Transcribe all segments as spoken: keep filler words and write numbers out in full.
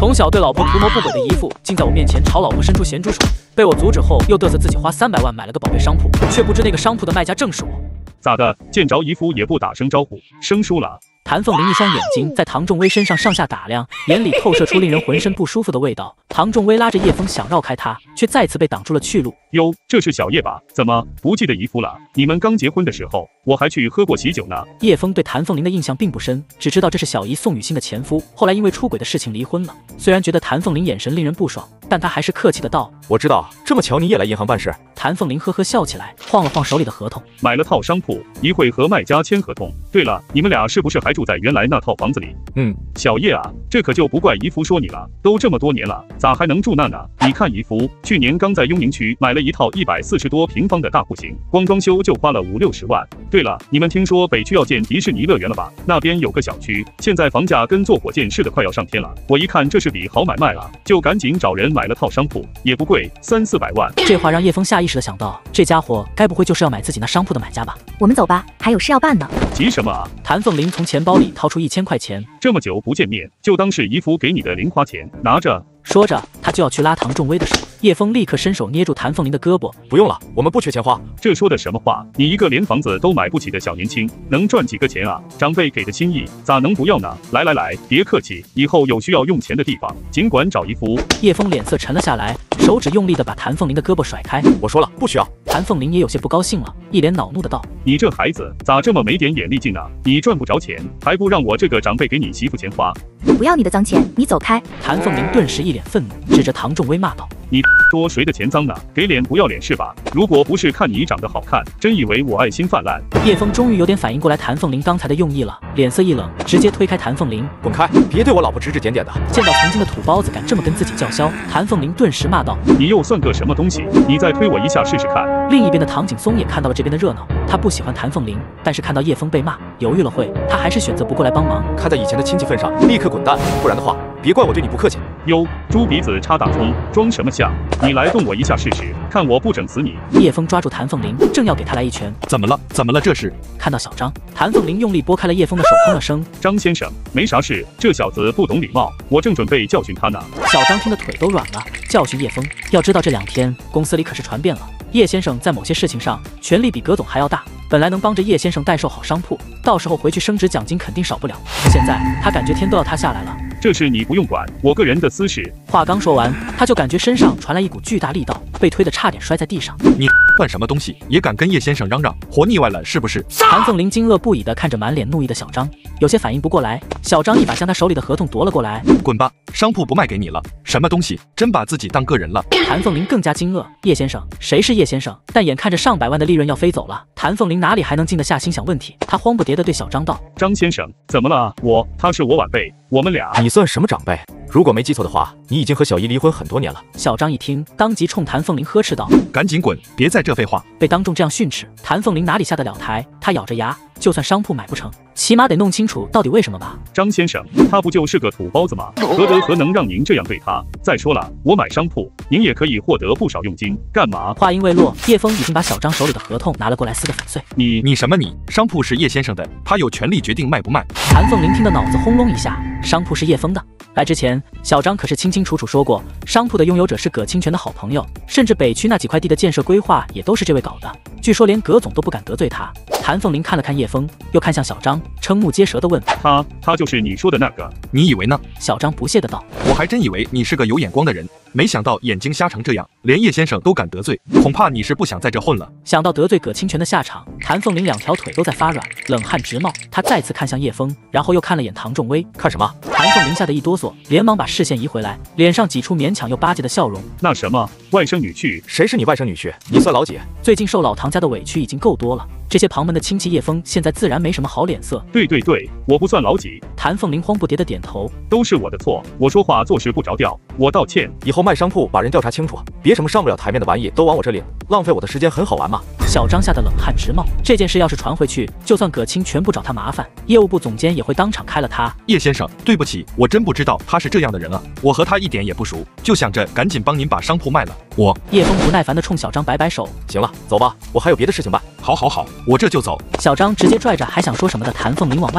从小对老婆图谋不轨的姨父，竟在我面前朝老婆伸出咸猪手，被我阻止后，又嘚瑟自己花三百万买了个宝贝商铺，却不知那个商铺的卖家正是我。 咋的？见着姨夫也不打声招呼，生疏了？ 谭凤玲一双眼睛在唐仲威身上上下打量，眼里透射出令人浑身不舒服的味道。唐仲威拉着叶枫想绕开他，却再次被挡住了去路。 哟，这是小叶吧？怎么不记得姨夫了？你们刚结婚的时候，我还去喝过喜酒呢。 叶枫对谭凤玲的印象并不深，只知道这是小姨宋雨欣的前夫，后来因为出轨的事情离婚了。虽然觉得谭凤玲眼神令人不爽，但他还是客气的道：“ 我知道，这么巧你也来银行办事。” 谭凤玲呵呵笑起来，晃了晃手里的合同， 买了套商铺，一会和卖家签合同。对了，你们俩是不是还住在原来那套房子里？ 嗯， 小叶啊，这可就不怪姨夫说你了，都这么多年了，咋还能住那呢？你看姨夫去年刚在雍宁区买了一套一百四十多平方的大户型，光装修就花了五六十万。对了，你们听说北区要建迪士尼乐园了吧？那边有个小区，现在房价跟坐火箭似的，快要上天了。我一看这是笔好买卖啊，就赶紧找人买了套商铺，也不贵，三四百万。 这话让叶枫下意识的想到，这家伙该不会就是要买自己那商铺的买家吧？ 我们走吧，还有事要办呢。 急什么啊？ 谭凤玲从钱包里掏出一千块钱， 这么久不见面，就当是姨夫给你的零花钱，拿着。 说着，他就要去拉唐仲威的手，叶枫立刻伸手捏住谭凤玲的胳膊：“ 不用了，我们不缺钱花。” 这说的什么话？你一个连房子都买不起的小年轻，能赚几个钱啊？长辈给的心意，咋能不要呢？来来来，别客气，以后有需要用钱的地方，尽管找姨夫。 叶枫脸色沉了下来，手指用力的把谭凤玲的胳膊甩开。 我说了，不需要。 谭凤玲也有些不高兴了，一脸恼怒的道：“ 你这孩子咋这么没点眼力劲呢？你赚不着钱，还不让我这个长辈给你媳妇钱花？ 我不要你的脏钱，你走开！” 谭凤玲顿时一脸愤怒，指着唐仲威骂道：“ 你说谁的钱脏呢？给脸不要脸是吧？如果不是看你长得好看，真以为我爱心泛滥。” 叶枫终于有点反应过来谭凤玲刚才的用意了，脸色一冷，直接推开谭凤玲：“ 滚开！别对我老婆指指点点的！” 见到曾经的土包子敢这么跟自己叫嚣，谭凤玲顿时骂道：“ 你又算个什么东西？你再推我一下试试看！” 另一边的唐景松也看到了这边的热闹，他不喜欢谭凤玲，但是看到叶枫被骂，犹豫了会，他还是选择不过来帮忙。 看在以前的亲戚份上，立刻滚蛋，不然的话，别怪我对你不客气。 哟，猪鼻子插大葱，装什么像？你来动我一下试试，看我不整死你！ 叶枫抓住谭凤玲，正要给他来一拳。 怎么了？怎么了？这是？ 看到小张，谭凤玲用力拨开了叶枫的手，哼了声：“ 张先生，没啥事，这小子不懂礼貌，我正准备教训他呢。” 小张听得腿都软了，教训叶枫。要知道这两天公司里可是传遍了，叶先生在某些事情上权力比葛总还要大。本来能帮着叶先生代售好商铺，到时候回去升职奖金肯定少不了。现在他感觉天都要塌下来了。 这事你不用管，我个人的私事。 话刚说完，他就感觉身上传来一股巨大力道，被推得差点摔在地上。 你换什么东西也敢跟叶先生嚷嚷，活腻歪了是不是？ 谭凤玲惊愕不已地看着满脸怒意的小张，有些反应不过来。小张一把将他手里的合同夺了过来， 滚吧，商铺不卖给你了。什么东西？真把自己当个人了？ 谭凤玲更加惊愕，叶先生？谁是叶先生？但眼看着上百万的利润要飞走了，谭凤玲哪里还能静得下心想问题？她慌不迭地对小张道：“ 张先生，怎么了啊？我，他是我晚辈，我们俩…… 你算什么长辈？如果没记错的话，你已经和小姨离婚很多年了。” 小张一听，当即冲谭凤玲呵斥道：“ 赶紧滚，别再这废话！” 被当众这样训斥，谭凤玲哪里下得了台？她咬着牙，就算商铺买不成，起码得弄清楚到底为什么吧。 张先生，他不就是个土包子吗？何德何能让您这样对他？再说了，我买商铺，您也可以获得不少佣金，干嘛？ 话音未落，叶枫已经把小张手里的合同拿了过来，撕得粉碎。 你你什么你？商铺是叶先生的，他有权利决定卖不卖。 谭凤玲听得脑子轰隆一下，商铺是叶枫的。来之前，小张可是清清楚楚说过，商铺的拥有者是葛清泉的好朋友，甚至北区那几块地的建设规划也都是这位搞的。据说连葛总都不敢得罪他。谭凤玲看了看叶枫，又看向小张，瞠目结舌地问：“ 他，他就是你说的那个？ 你以为呢？” 小张不屑地道：“ 我还真以为你是个有眼光的人，没想到眼睛瞎成这样，连叶先生都敢得罪，恐怕你是不想在这混了。” 想到得罪葛清泉的下场，谭凤玲两条腿都在发软，冷汗直冒。她再次看向叶枫，然后又看了眼唐仲威。 看什么？ 谭凤玲吓得一哆嗦，连忙把视线移回来，脸上挤出勉强又巴结的笑容。 那什么，外甥女婿？ 谁是你外甥女婿？你算老几？ 最近受老唐家的委屈已经够多了，这些旁门的亲戚叶枫现在自然没什么好脸色。 对对对，我不算老几。 谭凤玲慌不迭的点头， 都是我的错，我说话做事不着调，我道歉。 以后卖商铺把人调查清楚，别什么上不了台面的玩意都往我这里，浪费我的时间很好玩吗？ 小张吓得冷汗直冒，这件事要是传回去，就算葛清全部找他麻烦，业务部总监也会当场开了他。 叶先生，对不起，我真不知道他是这样的人啊，我和他一点也不熟，就想着赶紧帮您把商铺卖了。我叶枫不耐烦地冲小张摆摆手， 行了，走吧，我还有别的事情办。 好好好，我这就走。 小张直接拽着还想说什么的谭凤玲往外走。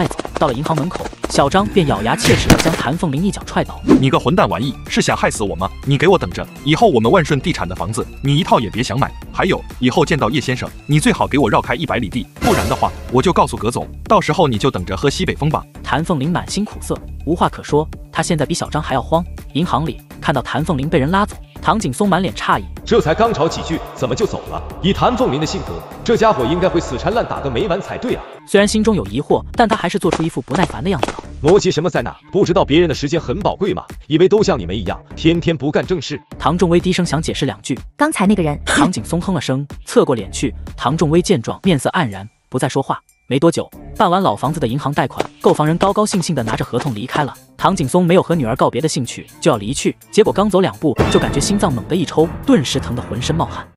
到了银行门口，小张便咬牙切齿地将谭凤玲一脚踹倒。 你个混蛋玩意，是想害死我吗？你给我等着，以后我们万顺地产的房子，你一套也别想买。还有，以后见到叶先生，你最好给我绕开一百里地，不然的话，我就告诉葛总，到时候你就等着喝西北风吧。 谭凤玲满心苦涩，无话可说，她现在比小张还要慌。银行里看到谭凤玲被人拉走，唐景松满脸诧异， 这才刚吵几句，怎么就走了？以谭凤玲的性格，这家伙应该会死缠烂打个没完才对啊！ 虽然心中有疑惑，但他还是做出一副不耐烦的样子道： 逻辑什么在哪？不知道别人的时间很宝贵吗？以为都像你们一样，天天不干正事？ 唐仲威低声想解释两句， 刚才那个人。 唐景松哼了声，侧过脸去。唐仲威见状，面色黯然，不再说话。没多久，办完老房子的银行贷款，购房人高高兴兴地拿着合同离开了。唐景松没有和女儿告别的兴趣，就要离去，结果刚走两步，就感觉心脏猛地一抽，顿时疼得浑身冒汗。